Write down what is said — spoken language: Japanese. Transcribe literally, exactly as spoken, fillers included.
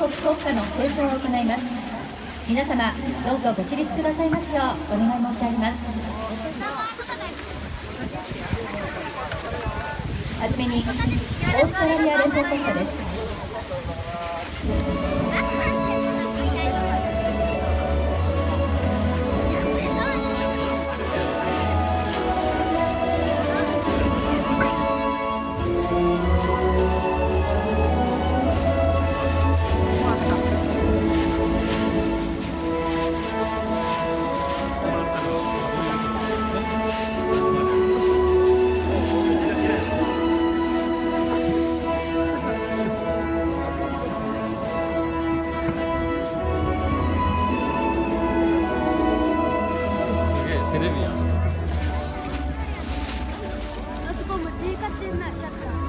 国国歌の斉唱を行います。皆様どうぞご起立くださいますようお願い申し上げます。はじめにオーストラリア連邦国歌です。 テレビや。あそこも G 買ってんな、シャッター。